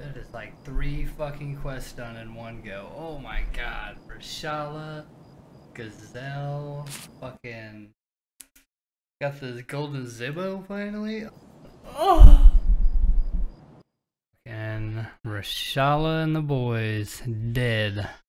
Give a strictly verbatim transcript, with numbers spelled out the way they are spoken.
That is like three fucking quests done in one go. Oh my god. Reshala, Gazelle, fucking... Got this golden Zibbo finally. Oh! And Reshala and the boys dead.